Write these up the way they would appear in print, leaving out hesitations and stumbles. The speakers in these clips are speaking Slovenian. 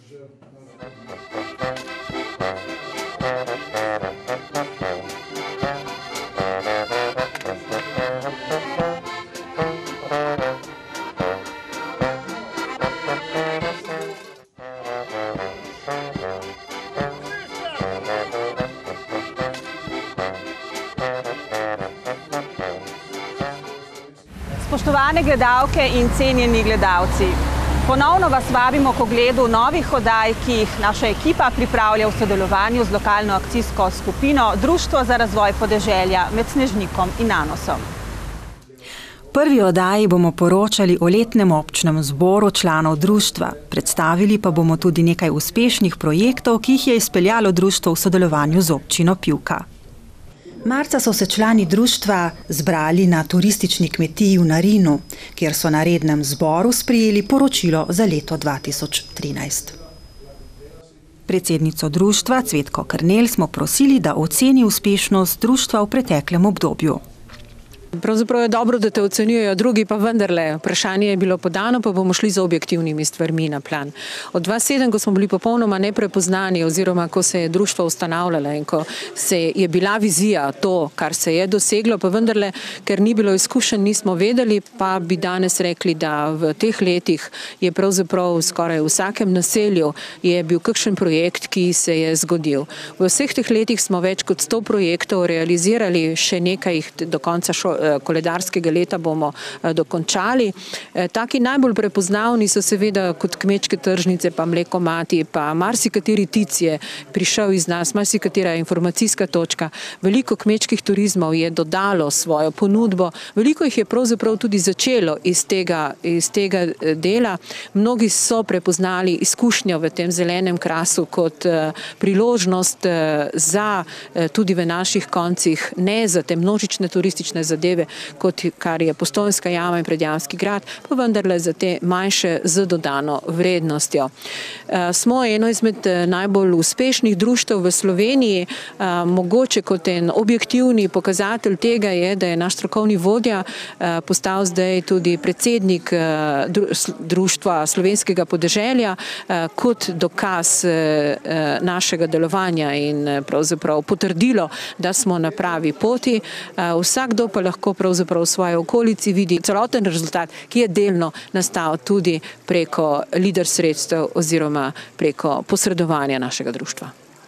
Spoštovane gledalke in cenjeni gledalci, ponovno vas vabimo k ogledu novih oddaj, ki jih naša ekipa pripravlja v sodelovanju z lokalno akcijsko skupino Društvo za razvoj podeželja med Snežnikom in Nanosom. V prvi oddaji bomo poročali o letnem občnem zboru članov društva. Predstavili pa bomo tudi nekaj uspešnih projektov, ki jih je izpeljalo društvo v sodelovanju z občino Pivka. Marca so se člani društva zbrali na turistični kmetiji v Narinu, kjer so na rednem zboru sprejeli poročilo za leto 2013. Predsednico društva Cvetko Krnel smo prosili, da oceni uspešnost društva v preteklem obdobju. Pravzaprav je dobro, da te ocenjujejo drugi, pa vendarle vprašanje je bilo podano, pa bomo šli za objektivnimi stvarmi na plan. Od 2007, ko smo bili popolnoma neprepoznani oziroma ko se je društvo ustanavljalo in ko se je bila vizija to, kar se je doseglo, pa vendarle, ker ni bilo izkušenj, nismo vedeli, pa bi danes rekli, da v teh letih je pravzaprav skoraj v vsakem naselju je bil kakšen projekt, ki se je zgodil. V vseh teh letih smo več kot 100 projektov realizirali, še nekaj jih do konca koledarskega leta bomo dokončali. Taki najbolj prepoznavni so seveda kot kmečke tržnice, pa Mlekomati, pa marsikateri tic je prišel iz nas, marsikatera informacijska točka. Veliko kmečkih turizmov je dodalo svojo ponudbo, veliko jih je pravzaprav tudi začelo iz tega dela. Mnogi so prepoznali izkušnjo v tem zelenem krasu kot priložnost za tudi v naših koncih, ne za te množične turistične zadeve, kot kar je Postojnska jama in Predjamski grad, pa vendarle za te manjše z dodano vrednostjo. Smo eno izmed najbolj uspešnih društev v Sloveniji. Mogoče kot en objektivni pokazatelj tega je, da je naš strokovni vodja postal zdaj tudi predsednik Društva slovenskega podeželja kot dokaz našega delovanja in pravzaprav potrdilo, da smo na pravi poti. Vsakdo pa lahko pravzaprav v svoji okolici vidi celoten rezultat, ki je delno nastal tudi preko lider sredstev oziroma preko posredovanja našega društva.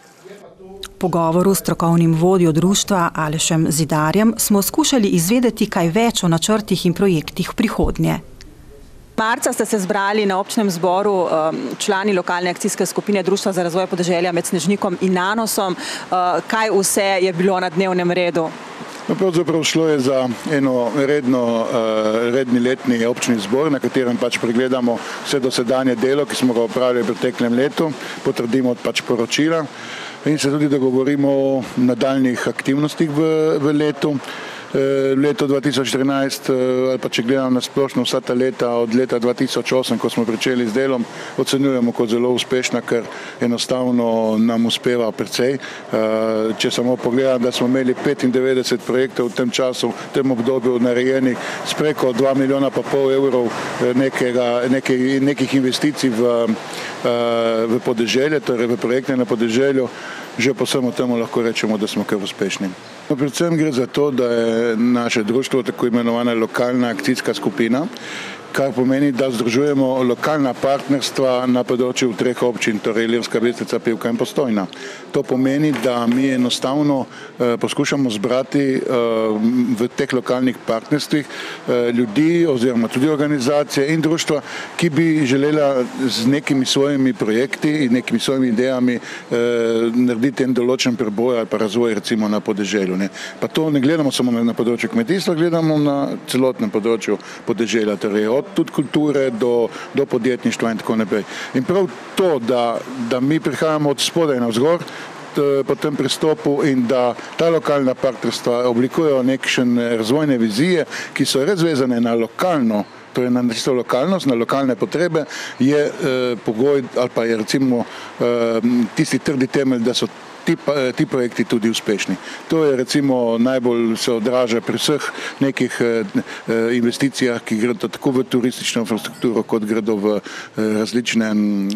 V pogovoru s strokovnim vodjo društva Alešem Zidarjem smo skušali izvedeti kaj več o načrtih in projektih v prihodnje. Marca ste se zbrali na občnem zboru člani lokalne akcijske skupine Društva za razvoj podeželja med Snežnikom in Nanosom. Kaj vse je bilo na dnevnem redu? Pravzaprav šlo je za redni letni občni zbor, na katerem pregledamo vse dosedanje delo, ki smo ga opravili v preteklem letu, potrdimo poročila in se tudi dogovorimo o nadaljnih aktivnostih v letu. Leto 2014, ali pa če gledamo na splošno vsa ta leta, od leta 2008, ko smo pričeli z delom, ocenjujemo kot zelo uspešna, ker enostavno nam uspeva precej. Če samo pogledam, da smo imeli 95 projektov v tem času, v tem obdobju narejenih s preko 2,5 milijona evrov nekih investicij v podeželje, torej v projekte na podeželju, že po vsemu temu lahko rečemo, da smo kar uspešni. Predvsem gre za to, da je naše društvo tako imenovana lokalna akcijska skupina, kar pomeni, da združujemo lokalna partnerstva na področju 3 občin, torej Ilirska Bistrica, Pivka in Postojna. To pomeni, da mi enostavno poskušamo zbrati v teh lokalnih partnerstvih ljudi oziroma tudi organizacije in društva, ki bi želela z nekimi svojimi projekti in nekimi svojimi idejami narediti en določen preboj ali pa razvoj recimo na podeželju. Pa to ne gledamo samo na področju kmetijstva, gledamo na celotnem področju podeželja, torej od tudi kulture do podjetništva in tako naprej. In prav to, da mi prihajamo od spodaj navzgor po tem pristopu in da ta lokalna partnerstva oblikujejo nekšne razvojne vizije, ki so res vezane na lokalno, torej na tisto lokalnost, na lokalne potrebe, je pogoj ali pa je recimo tisti trdi temelj, da so ti projekti tudi uspešni. To je recimo najbolj se odraža pri vseh nekih investicijah, ki gredo tako v turistično infrastrukturo, kot gredo v različne,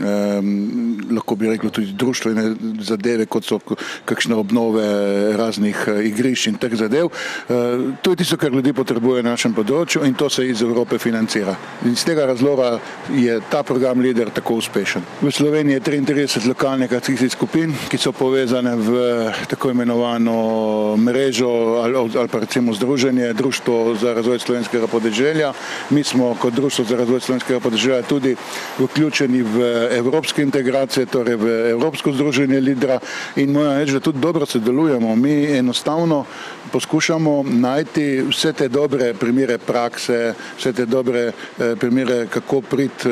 lahko bi rekli tudi društvene zadeve, kot so kakšne obnove raznih igrišč in teh zadev. To je tisto, kar ljudi potrebuje na našem področju in to se iz Evrope financira. In iz tega razloga je ta program LEADER tako uspešen. V Sloveniji je 33 lokalnih akcijskih skupin, ki so povezane v tako imenovano mrežo ali pa recimo združenje Društvo za razvoj slovenskega podeželja. Mi smo kot Društvo za razvoj slovenskega podeželja tudi vključeni v evropske integracije, torej v Evropsko združenje LEADER in moram reči, da tudi dobro sodelujemo. Mi enostavno poskušamo najti vse te dobre primere prakse, vse te dobre primere, kako priti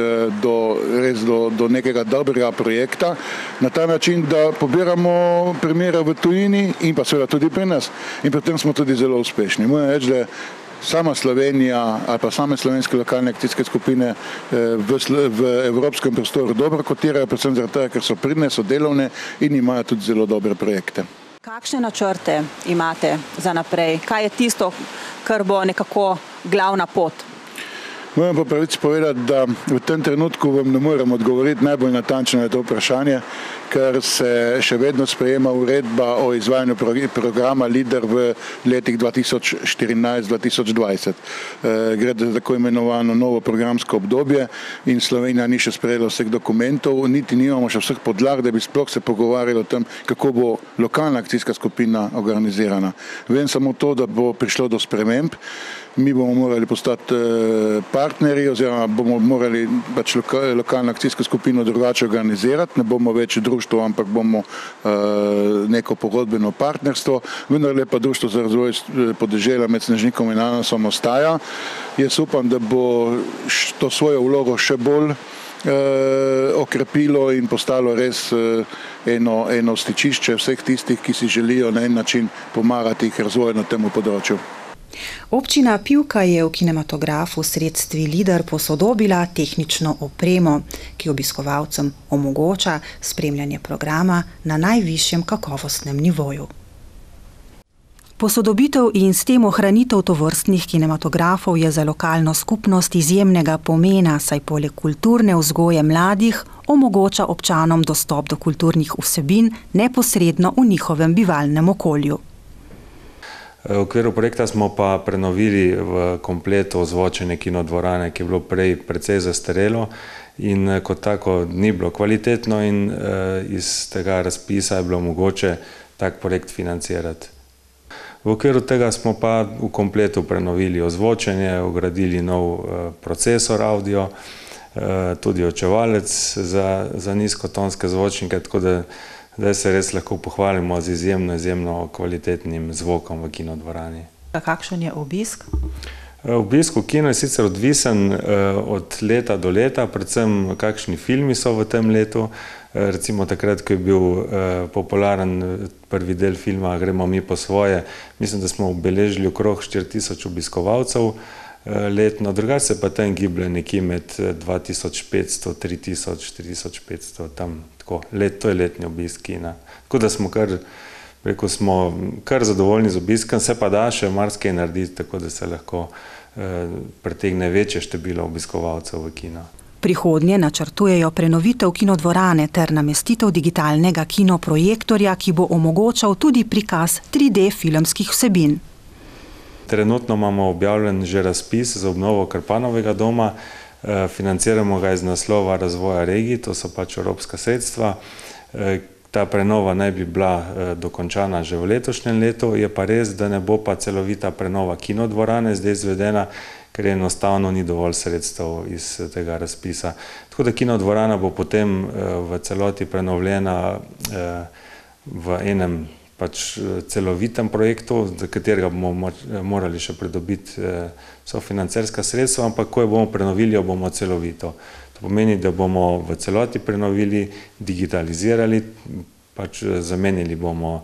do nekega dobrega projekta, na ta način, da pobiramo primere v tujini in pa seveda tudi pri nas. In pri tem smo tudi zelo uspešni. Moram reči, da sama Slovenija ali pa same slovenske lokalne akcijske skupine v evropskem prostoru dobro kotirajo, predvsem zaradi tega, ker so pridne, so delovne in imajo tudi zelo dobre projekte. Kakšne načrte imate za naprej? Kaj je tisto, kar bo nekako glavna pot? Moram pa pravici povedati, da v tem trenutku vam ne morem odgovoriti najbolj natančno na to vprašanje, ker se še vedno sprejema uredba o izvajanju programa LEADER v letih 2014-2020. Gre za tako imenovano novo programsko obdobje in Slovenija ni še sprejela vseh dokumentov, niti nimamo še vseh podlag, da bi sploh se pogovarjali o tem, kako bo lokalna akcijska skupina organizirana. Vem samo to, da bo prišlo do sprememb. Mi bomo morali postati partnerji oziroma bomo morali pač lokalno akcijsko skupino drugače organizirati, ne bomo več društvo, ampak bomo neko pogodbeno partnerstvo, vendar pa Društvo za razvoj podeželja med Snežnikom in Anasom ostaja. Jaz upam, da bo to svojo vlogo še bolj okrepilo in postalo res eno stičišče vseh tistih, ki si želijo na en način pomagati k razvoju na tem področju. Občina Pivka je v kinematografu sredstvi LEADER posodobila tehnično opremo, ki obiskovalcem omogoča spremljanje programa na najvišjem kakovostnem nivoju. Posodobitev in s tem ohranitev tovrstnih kinematografov je za lokalno skupnost izjemnega pomena, saj poleg kulturne vzgoje mladih omogoča občanom dostop do kulturnih vsebin neposredno v njihovem bivalnem okolju. V okviru projekta smo pa prenovili v kompletu ozvočenje kinodvorane, ki je bilo prej precej zastarelo in kot tako ni bilo kvalitetno in iz tega razpisa je bilo mogoče tak projekt financirati. V okviru tega smo pa v kompletu prenovili ozvočenje, vgradili nov procesor audio, tudi očevalec za nizkotonske zvočnike, tako da zdaj se res lahko pohvalimo z izjemno kvalitetnim zvokom v kinodvorani. Kakšen je obisk? Obisk v kino je sicer odvisen od leta do leta, predvsem kakšni filmi so v tem letu. Recimo takrat, ko je bil popularen prvi del filma Gremo mi po svoje, mislim, da smo obeležili okrog 4000 obiskovalcev letno, drugače se pa tam giblje nekje med 2500, 3000, 4500, tam tako, to je letni obisk kina. Tako da smo kar zadovoljni z obiskom, se pa da še marsikaj narediti, tako da se lahko pritegne večje število obiskovalcev v kino. Prihodnje načrtujejo prenovitev kinodvorane ter namestitev digitalnega kinoprojektorja, ki bo omogočal tudi prikaz 3D filmskih vsebin. Trenutno imamo objavljen že razpis za obnovo Krpanovega doma, financiramo ga iz naslova razvoja regij, to so pač evropska sredstva. Ta prenova naj bi bila dokončana že v letošnjem letu, je pa res, da ne bo pa celovita prenova kinodvorane zdaj izvedena, ker enostavno ni dovolj sredstev iz tega razpisa. Tako da kinodvorana bo potem v celoti prenovljena v enem pač celovitem projektu, za katerega bomo morali še pridobiti sofinancerska sredstva, ampak ko jo bomo prenovili, jo bomo celovito. To pomeni, da bomo v celoti prenovili, digitalizirali, pač zamenjali bomo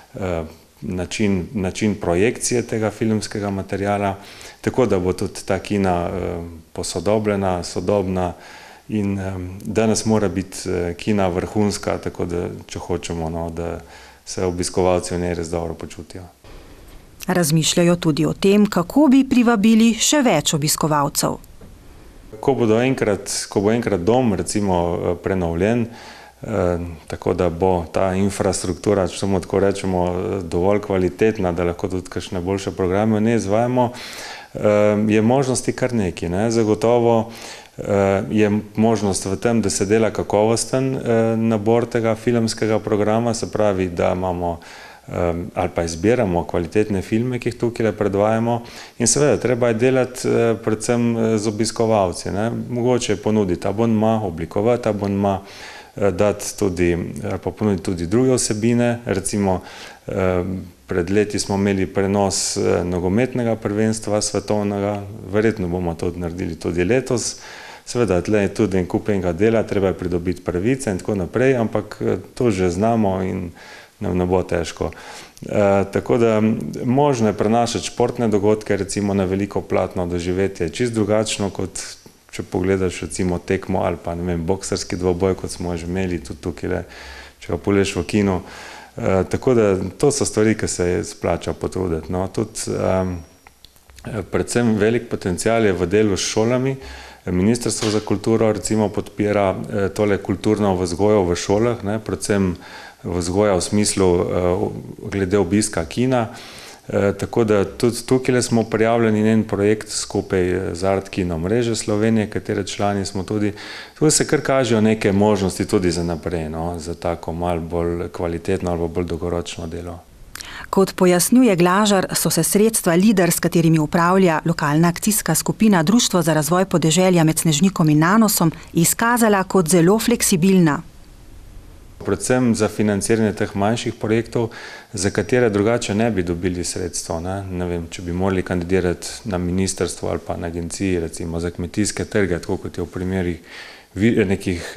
način projekcije tega filmskega materijala, tako da bo tudi ta kina posodobljena, sodobna in danes mora biti kina vrhunska, tako da če hočemo, se obiskovalci v njej res dobro počutijo. Razmišljajo tudi o tem, kako bi privabili še več obiskovalcev. Ko bo enkrat dom recimo prenovljen, tako da bo ta infrastruktura, če samo tako rečemo, dovolj kvalitetna, da lahko tudi kakšne boljše programe ne izvajamo, je možnosti kar nekaj, ne? Zagotovo je možnost v tem, da se dela kakovosten nabor tega filmskega programa, se pravi, da imamo ali pa izbiramo kvalitetne filme, ki jih tukaj predvajamo, in seveda treba je delati predvsem z obiskovalci, ne? Mogoče ponuditi abonma, oblikovati abonma, dati tudi, ali pa ponuditi tudi druge vsebine, recimo pred leti smo imeli prenos nogometnega prvenstva svetovnega, verjetno bomo to naredili tudi letos, seveda tle je tudi en kup enega dela, treba je pridobiti pravice in tako naprej, ampak to že znamo in nam ne bo težko. Tako da možno je prenašati športne dogodke recimo na veliko platno, doživetje čisto drugačno, kot če pogledaš recimo tekmo ali pa ne vem, boksarski dvoboj, kot smo že imeli tudi tukaj, če ga pogledaš v kinu. Tako da to so stvari, ki se splača potruditi. No, tudi predvsem velik potencial je v delu s šolami. Ministrstvo za kulturo recimo podpira tole kulturno vzgojo v šolah, ne, predvsem vzgoja v smislu glede obiska kina. Tako da tudi tukaj smo prijavljeni na en projekt skupaj z Art Kino mreže Slovenije, katere člani smo tudi. Tukaj se kar kažejo neke možnosti tudi za naprej, no, za tako malo bolj kvalitetno ali bolj dolgoročno delo. Kot pojasnjuje Glažar, so se sredstva LIDER, s katerimi upravlja lokalna akcijska skupina Društvo za razvoj podeželja med Snežnikom in Nanosom, izkazala kot zelo fleksibilna. Predvsem za financiranje teh manjših projektov, za katere drugače ne bi dobili sredstva. Ne vem, če bi morali kandidirati na ministrstvo ali pa na agenciji, recimo za kmetijske trge, tako kot je v primerih nekih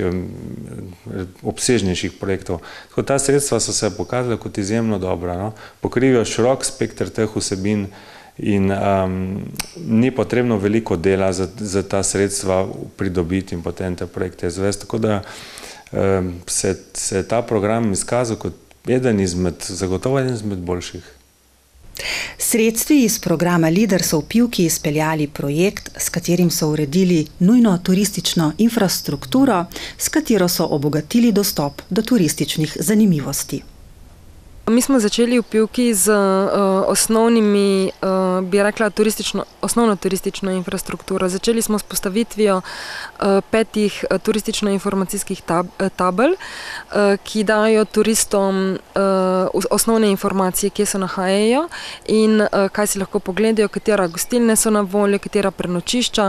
obsežnejših projektov. Tako ta sredstva so se pokazala kot izjemno dobra, no? Pokrivajo širok spekter teh vsebin in ni potrebno veliko dela za ta sredstva pridobiti in potem te projekte izvesti. Tako da se je ta program izkazal kot zagotovo eden izmed boljših. Sredstvi iz programa LIDER so v Pivki izpeljali projekt, s katerim so uredili nujno turistično infrastrukturo, s katero so obogatili dostop do turističnih zanimivosti. Mi smo začeli v Pivki z osnovnimi, bi rekla, osnovno turistično infrastrukturo. Začeli smo s postavitvijo 5 turistično-informacijskih tabel, ki dajo turistom osnovne informacije, kje se nahajajo in kaj si lahko pogledajo, katera gostilne so na voljo, katera prenočišča.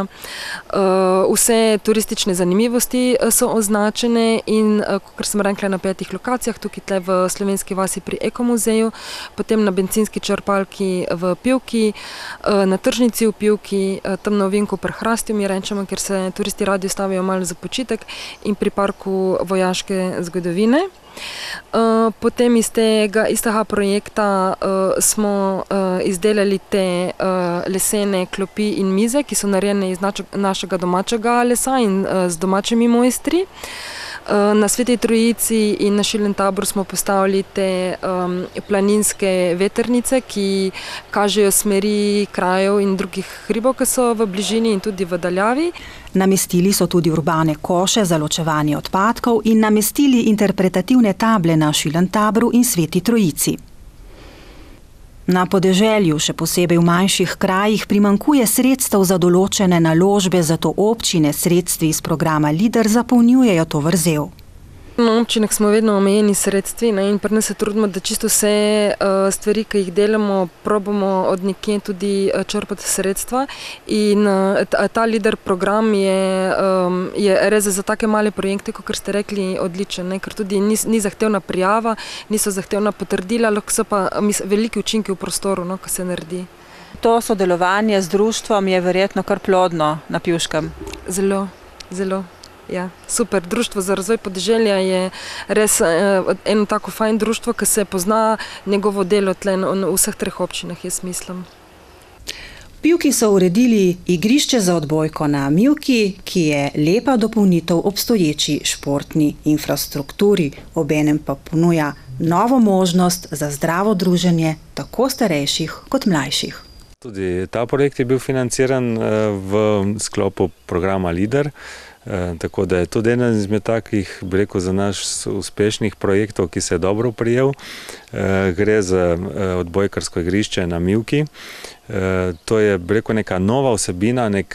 Vse turistične zanimivosti so označene in, kot sem rekla, na 5 lokacijah, tukaj tle v Slovenski vasi pri Ekomuzeju, potem na bencinski črpalki v Pivki, na tržnici v Pivki, tam na ovinku pri Hrastju mi rečemo, ker se turisti radi ustavijo malo za počitek, in pri parku vojaške zgodovine. Potem iz tega projekta smo izdelali te lesene klopi in mize, ki so narejene iz našega domačega lesa in z domačimi mojstri. Na Sveti Trojici in na Šilnem Taboru smo postavili te planinske vetrnice, ki kažejo smeri krajev in drugih hribov, ki so v bližini in tudi v daljavi. Namestili so tudi urbane koše za ločevanje odpadkov in namestili interpretativne table na Šilnem Taboru in Sveti Trojici. Na podeželju, še posebej v manjših krajih, primanjkuje sredstev za določene naložbe, zato občine sredstvi iz programa LIDER zapolnjujejo to vrzel. Na občinah smo vedno omejeni sredstvi in pri nas se trudimo, da čisto vse stvari, ki jih delamo, probamo od nekje tudi črpati sredstva. In ta LIDER program je res za take male projekte, kot ste rekli, odličen, ker tudi ni zahtevna prijava, niso zahtevna potrdila, lahko so pa veliki učinki v prostoru, ko se naredi. To sodelovanje z društvom je verjetno kar plodno na Pivškem. Zelo, zelo. Ja, super. Društvo za razvoj podeželja je res eno tako fajn društvo, ki se pozna njegovo delo tle na vseh 3 občinah, jaz mislim. Pivki so uredili igrišče za odbojko na Mivki, ki je lepa dopolnitev obstoječi športni infrastrukturi, obenem pa ponuja novo možnost za zdravo druženje tako starejših kot mlajših. Tudi ta projekt je bil financiran v sklopu programa LIDER, tako da je tudi eden izmed takih, bi rekel, za naš uspešnih projektov, ki se je dobro prijel. Gre za odbojkarsko igrišče na Mivki. To je, bi rekel, neka nova vsebina, nek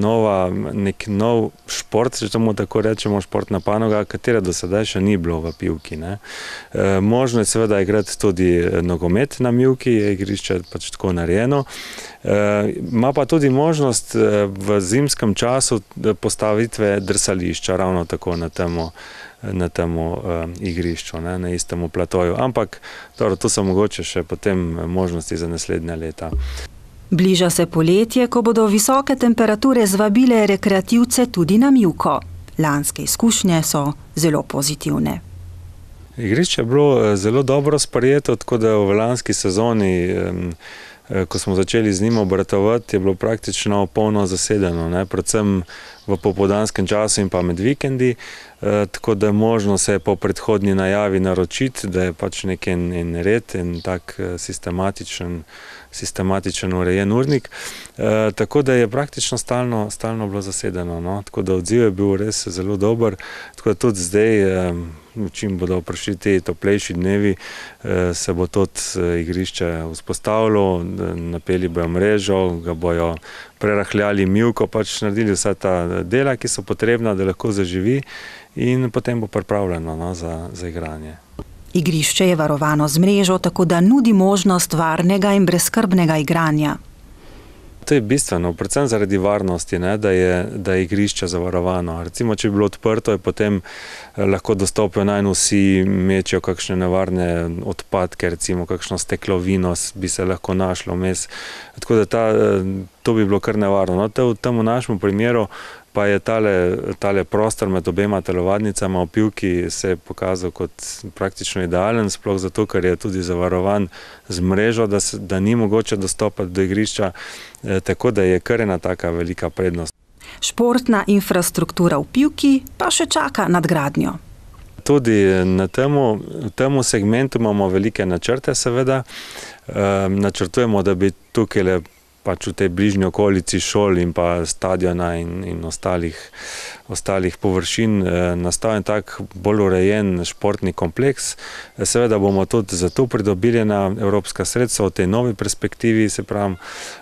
nov šport, če temu tako rečemo, športna panoga, katera do sedaj še ni bilo v Pivki. Možno je seveda igrati tudi nogomet na Mivki, je igrišče pač tako narejeno. Ima pa tudi možnost v zimskem času postavitve drsališča ravno tako na tem igrišču, na istem platoju. Ampak to so mogoče še potem možnosti za naslednja leta. Bliža se poletje, ko bodo visoke temperature zvabile rekreativce tudi na Mivko. Lanske izkušnje so zelo pozitivne. Igrišče je bilo zelo dobro sprejeto, tako da v lanski sezoni, ko smo začeli z njim obratovati, je bilo praktično polno zasedeno, predvsem v popoldanskem času in pa med vikendi, tako da je možno se po predhodni najavi naročiti, da je pač nek en red, en tak sistematičen urejen urnik, tako da je praktično stalno bilo zasedeno, tako da odziv je bil res zelo dober, tako da tudi zdaj, čim bodo prišli ti toplejši dnevi, se bo tudi igrišče vzpostavilo, napeli bojo mrežo, ga bojo prerahljali Mivko, pač naredili vsa ta dela, ki so potrebna, da lahko zaživi in potem bo pripravljeno za igranje. Igrišče je varovano z mrežo, tako da nudi možnost varnega in brezskrbnega igranja. To je bistveno, predvsem zaradi varnosti, da je igrišče zavarovano. Recimo, če bi bilo odprto, je potem lahko dostopijo nanj vsi, mečejo kakšne nevarne odpadke, recimo kakšno steklovino bi se lahko našlo vmes. Tako da to bi bilo kar nevarno. V tem našem primeru pa je tale prostor med obema telovadnicama v Pivki se je pokazal kot praktično idealen, sploh zato, ker je tudi zavarovan z mrežo, da ni mogoče dostopati do igrišča, tako da je kar ena taka velika prednost. Športna infrastruktura v Pivki pa še čaka nadgradnjo. Tudi v tem segmentu imamo velike načrte, seveda. Načrtujemo, da bi tukaj pač v tej bližnji okolici šol in pa stadiona in ostalih površin nastal en tak bolj urejen športni kompleks. Seveda bomo tudi za to pridobili na evropska sredstva v tej novi perspektivi, se pravi,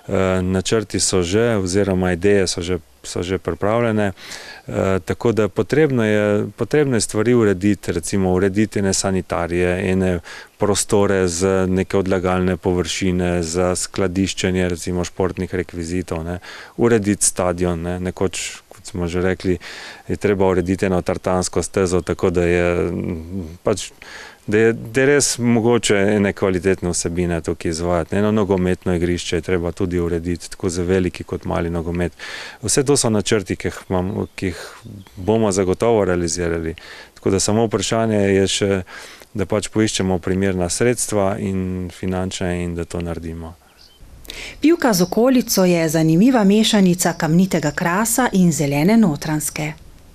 načrti so že, oziroma ideje so že pripravljene, tako da potrebno je stvari urediti, recimo urediti ene sanitarije, ene prostore z neke odlagalne površine, za skladiščenje recimo športnih rekvizitov, urediti stadion, nekoč, kot smo že rekli, je treba urediti eno tartansko stezo, tako da je pač da je res mogoče ene kvalitetne vsebine tukaj izvajati. Eno nogometno igrišče je treba tudi urediti, tako za veliki kot mali nogomet. Vse to so načrti, ki jih bomo zagotovo realizirali. Tako da samo vprašanje je še, da pač poiščemo primerna sredstva in finančne in da to naredimo. Pivka z okolico je zanimiva mešanica kamnitega krasa in zelene notranjske.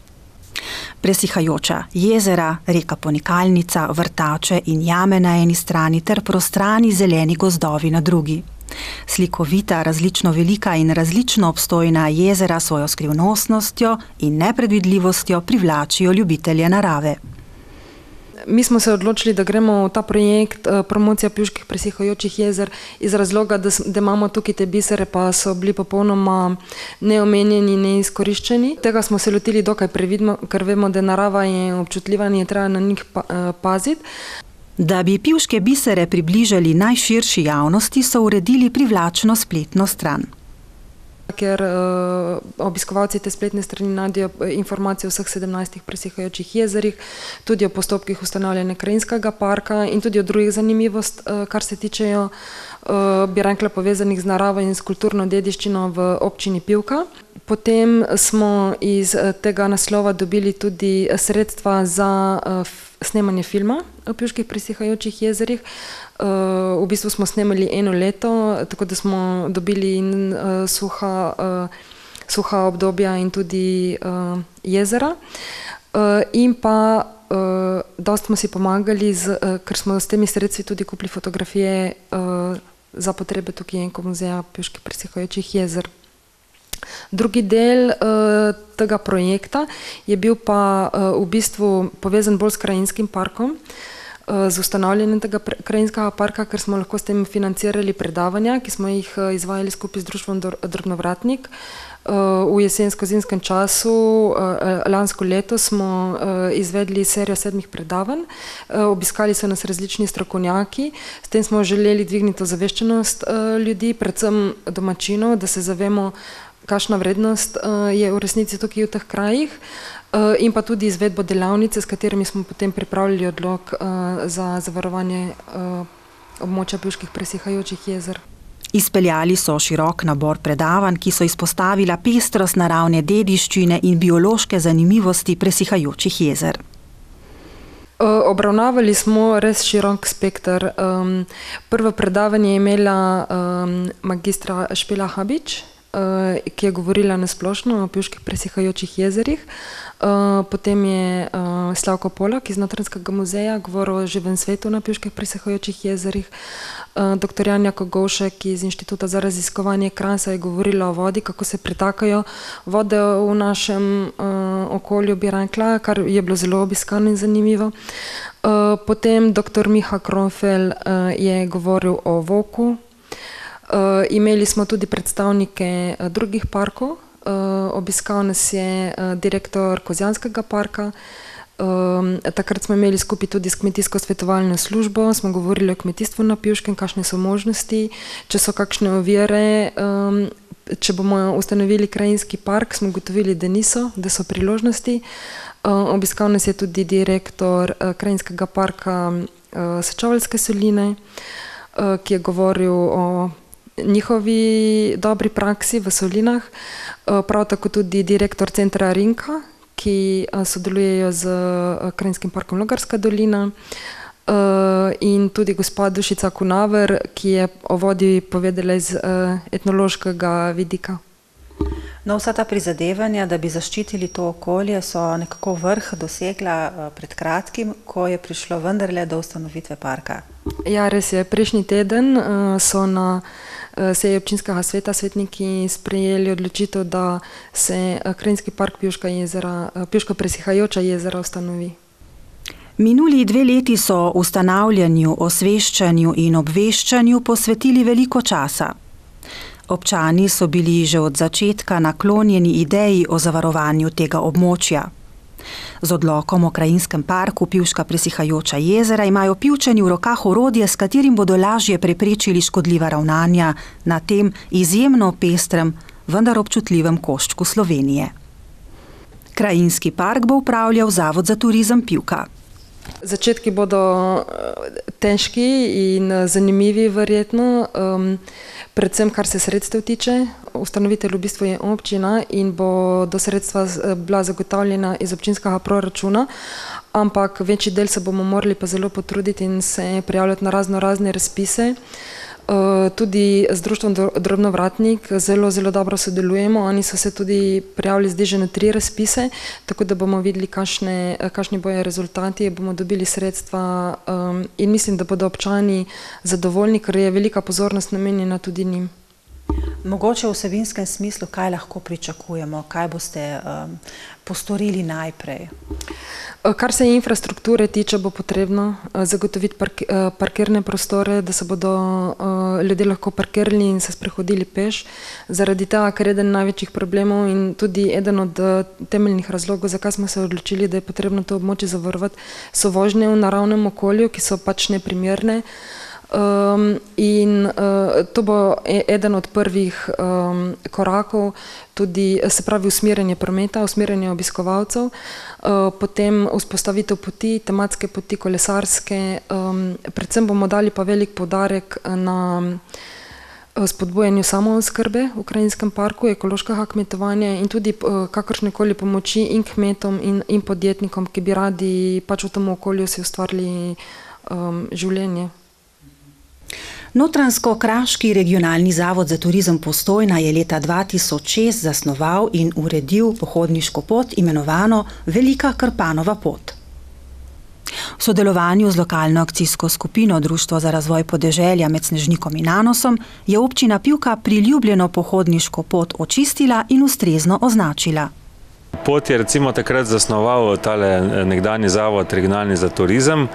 Presihajoča jezera, reka Ponikalnica, vrtače in jame na eni strani ter prostrani zeleni gozdovi na drugi. Slikovita, različno velika in različno obstojna jezera svojo skrivnostnostjo in nepredvidljivostjo privlačijo ljubitelje narave. Mi smo se odločili, da gremo v ta projekt promocija pivških presihajočih jezer iz razloga, da imamo tukaj te bisere, pa so bili popolnoma neomenjeni, neizkoriščeni. Tega smo se lotili dokaj previdno, ker vemo, da narava je občutljiva in je treba na njih paziti. Da bi pivške bisere približali najširši javnosti, so uredili privlačno spletno stran. Ker obiskovalci te spletne strani najdejo informacije o vseh 17 presihajočih jezerih, tudi o postopkih ustanavljanja krajinskega parka in tudi o drugih zanimivost, kar se tičejo, bi rekla, povezanih z naravo in s kulturno dediščino v občini Pivka. Potem smo iz tega naslova dobili tudi sredstva za snemanje filma o pivških presihajočih jezerih. V bistvu smo snemali 1 leto, tako da smo dobili suha obdobja in tudi jezera. In pa dosti smo si pomagali, ker smo s temi sredstvi tudi kupili fotografije za potrebe tukaj Muzeja pivških presihajočih jezer. Drugi del tega projekta je bil pa v bistvu povezan bolj s krajinskim parkom, z ustanavljanjem tega krajinskega parka, ker smo lahko s tem financirali predavanja, ki smo jih izvajali skupaj z društvom Drobnovratnik. V jesensko-zimskem času, lansko leto smo izvedli serijo 7 predavanj, obiskali so nas različni strokovnjaki, s tem smo želeli dvigniti ozaveščenost ljudi, predvsem domačinov, da se zavemo, kakšna vrednost je v resnici tukaj v teh krajih, in pa tudi izvedbo delavnice, s katerimi smo potem pripravili odlok za zavarovanje območja pivških presihajočih jezer. Izpeljali so širok nabor predavanj, ki so izpostavila pestrost naravne dediščine in biološke zanimivosti presihajočih jezer. Obravnavali smo res širok spekter. Prvo predavanje je imela magistra Špela Habič, ki je govorila na splošno o pivških presihajočih jezerih. Potem je Slavko Polak iz Notranjskega muzeja govoril o živem svetu na pivških presihajočih jezerih. Dr. Janja Kogovšek iz Inštituta za raziskovanje Krasa je govorila o vodi, kako se pretakajo vode v našem okolju, bi rekla, kar je bilo zelo obiskano in zanimivo. Potem dr. Miha Kronfel je govoril o voku. Imeli smo tudi predstavnike drugih parkov. Obiskal nas je direktor Kozjanskega parka. Takrat smo imeli skupaj tudi s kmetijsko svetovalno službo, smo govorili o kmetijstvu na Pivškem, kakšne so možnosti, če so kakšne ovire. Če bomo ustanovili krajinski park, smo ugotovili, da niso, da so priložnosti. Obiskal nas je tudi direktor krajinskega parka Sečoveljske soline, ki je govoril o njihovi dobri praksi v solinah. Prav tako tudi direktor centra Rinka, ki sodelujejo z krajinskim parkom Logarska dolina, in tudi gospa Dušica Kunaver, ki je o vodi povedala iz etnološkega vidika. No, vsa ta prizadevanja, da bi zaščitili to okolje, so nekako vrh dosegla pred kratkim, ko je prišlo vendarle do ustanovitve parka. Ja, res je. Prejšnji teden so na seji občinskega sveta svetniki sprejeli odločitev, da se krajinski park Pivška presihajoča jezera ustanovi. Minuli 2 leti so ustanavljanju, osveščanju in obveščanju posvetili veliko časa. Občani so bili že od začetka naklonjeni ideji o zavarovanju tega območja. Z odlokom o krajinskem parku Pivška presihajoča jezera imajo Pivčani v rokah orodje, s katerim bodo lažje preprečili škodljiva ravnanja na tem izjemno pestrem, vendar občutljivem koščku Slovenije. Krajinski park bo upravljal Zavod za turizem Pivka. Začetki bodo težki in zanimivi verjetno, predvsem kar se sredstev tiče. Ustanovitelj v bistvu je občina in bo do sredstva bila zagotavljena iz občinskega proračuna, ampak večji del se bomo morali pa zelo potruditi in se prijavljati na razne razpise. Tudi z društvom Drobnovratnik zelo dobro sodelujemo. Oni so se tudi prijavili zdaj že na 3 razpise, tako da bomo videli, kakšni bojo rezultati, bomo dobili sredstva in mislim, da bodo občani zadovoljni, ker je velika pozornost namenjena tudi njim. Mogoče v vsebinskem smislu, kaj lahko pričakujemo, kaj boste postorili najprej? Kar se infrastrukture tiče, bo potrebno zagotoviti parkirne prostore, da se bodo ljudje lahko parkirali in se sprehodili peš. Zaradi tega, ker eden največjih problemov in tudi eden od temeljnih razlogov, zakaj smo se odločili, da je potrebno to območje zavarovati, so vožnje v naravnem okolju, ki so pač neprimerne. In to bo eden od prvih korakov, tudi se pravi usmerjanje prometa, usmerjanje obiskovalcev, potem vzpostavitev poti, tematske poti, kolesarske, predvsem bomo dali pa velik poudarek na spodbujanju samooskrbe v krajinskem parku, ekološkega kmetovanja in tudi kakršnekoli pomoči in kmetom in podjetnikom, ki bi radi pač v tem okolju si ustvarili življenje. Notranjsko-kraški regionalni zavod za turizem Postojna je leta 2006 zasnoval in uredil pohodniško pot, imenovano Velika Krpanova pot. V sodelovanju z lokalno akcijsko skupino Društvo za razvoj podeželja med Snežnikom in Nanosom je občina Pivka priljubljeno pohodniško pot očistila in ustrezno označila. Pot je recimo takrat zasnoval tale nekdanji zavod regionalni za turizem,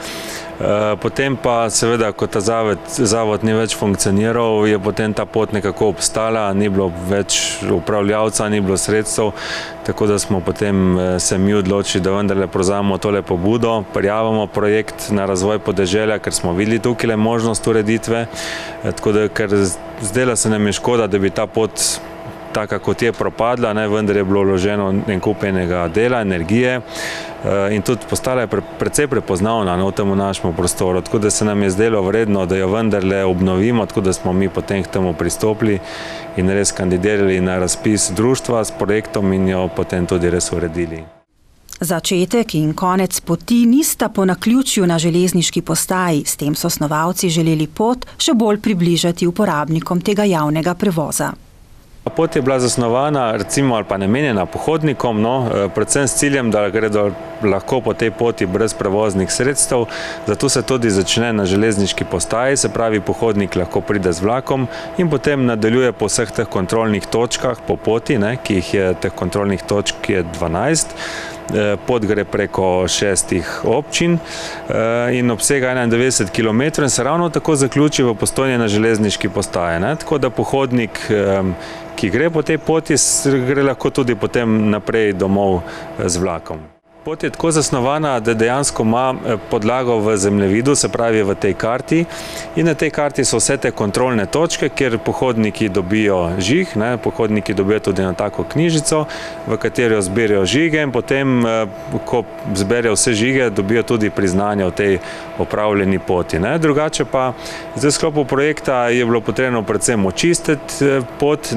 potem pa seveda, ko ta zavod ni več funkcioniral, je potem ta pot nekako obstala, ni bilo več upravljavca, ni bilo sredstev, tako da smo potem se mi odločili, da vendarle prevzamemo tole pobudo, prijavimo projekt na razvoj podeželja, ker smo videli tukaj možnost ureditve, tako da ker zdela se nam je škoda, da bi ta pot taka kot je propadla, vendar je bilo vloženo en kup enega dela, energije in tudi postala je precej prepoznavna v tem našem prostoru, tako da se nam je zdelo vredno, da jo vendarle obnovimo, tako da smo mi potem k temu pristopili in res kandidirali na razpis društva s projektom in jo potem tudi res uredili. Začetek in konec poti nista po naključju na železniški postaji, s tem so snovalci želeli pot še bolj približati uporabnikom tega javnega prevoza. Pot je bila zasnovana recimo ali pa namenjena pohodnikom, predvsem s ciljem, da gredo lahko po tej poti brez prevoznih sredstev, zato se tudi začne na železniški postaji, se pravi pohodnik lahko pride z vlakom in potem nadaljuje po vseh teh kontrolnih točkah po poti, ki jih je teh kontrolnih točk je 12. Pot gre preko 6 občin in obsega 91 km in se ravno tako zaključi v Postojni na železniški postaji. Tako da pohodnik, ki gre po tej poti, gre lahko tudi potem naprej domov z vlakom. Pot je tako zasnovana, da dejansko ima podlago v zemljevidu, se pravi v tej karti, in na tej karti so vse te kontrolne točke, kjer pohodniki dobijo žig, pohodniki dobijo tudi eno tako knjižico, v katero zberijo žige in potem, ko zberijo vse žige, dobijo tudi priznanje o tej opravljeni poti. Drugače pa, zdaj v sklopu projekta je bilo potrebno predvsem očistiti pot,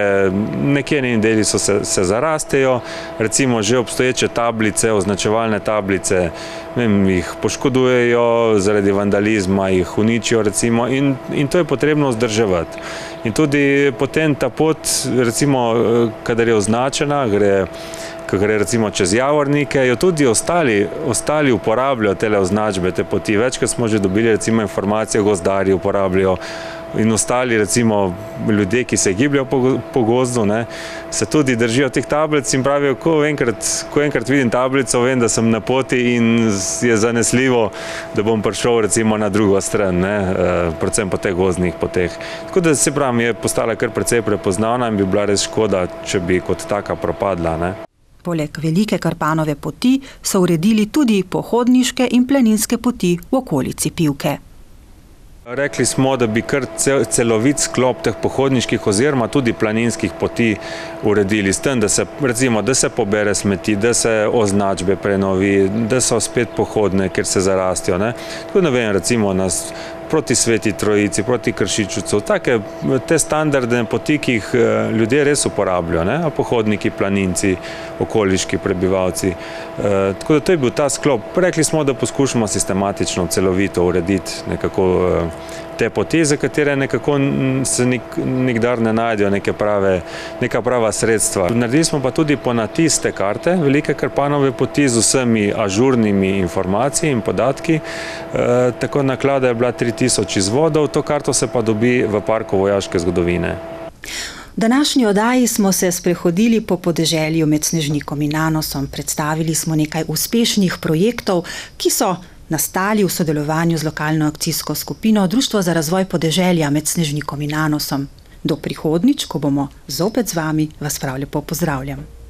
nekje njeni deli se zarastejo, recimo že obstoječe tablice, označevalne tablice, jih poškodujejo zaradi vandalizma, jih uničijo recimo in to je potrebno vzdrževati. In tudi potem ta pot, recimo, kadar je označena, gre recimo čez Javornike, jo tudi ostali uporabljajo tele označbe, te poti. Večkrat smo že dobili recimo informacije, gozdarji uporabljajo in ostali recimo ljudje, ki se gibljajo po gozdu, se tudi držijo teh tablic in pravijo, ko enkrat vidim tablico, vem, da sem na poti in je zanesljivo, da bom prišel recimo na drugo stran, predvsem po teh gozdnih poteh. Tako da se pravi, je postala kar precej prepoznavna in bi bila res škoda, če bi kot taka propadla. Poleg Velike Karpanove poti so uredili tudi pohodniške in planinske poti v okolici Pivke. Rekli smo, da bi kar celovit sklop teh pohodniških oziroma tudi planinskih poti uredili s tem, da se pobere smeti, da se označbe prenovi, da so spet pohodne, kjer se zarastijo. Tako ne vem, recimo proti Sveti Trojici, proti Kršičucu, te standardne poti, ki jih ljudje res uporabljajo, pohodniki, planinci, okoliški prebivalci. Tako da to je bil ta sklop. Rekli smo, da poskušamo sistematično, celovito urediti nekako te poti, za katere nekako se nikdar ne najdejo neka prava sredstva. Naredili smo pa tudi ponatis te karte Velike Karpanove poti z vsemi ažurnimi informacijami in podatki. Tako naklada je bila 3000 izvodov, to karto se pa dobi v Parku vojaške zgodovine. V današnji oddaji smo se sprehodili po podeželju med Snežnikom in Nanosom. Predstavili smo nekaj uspešnih projektov, ki so nastali v sodelovanju z lokalno akcijsko skupino Društvo za razvoj podeželja med Snežnikom in Nanosom. Do prihodnjič, ko bomo zopet z vami, vas prav lepo pozdravljam.